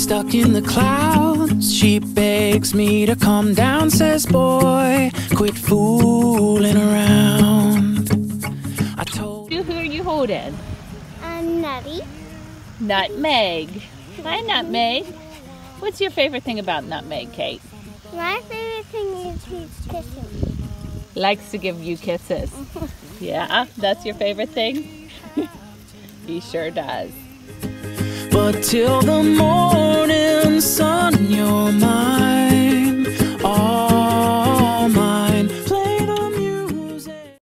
stuck in the clouds. She begs me to calm down, says, boy, quit fooling around. I told Who are you holding? Nutty. Nutmeg. Hi, Nutmeg. What's your favorite thing about Nutmeg, Kate? My favorite thing is he's kissing me. Likes to give you kisses. Yeah, that's your favorite thing? He sure does. but till the morning sun, you're mine.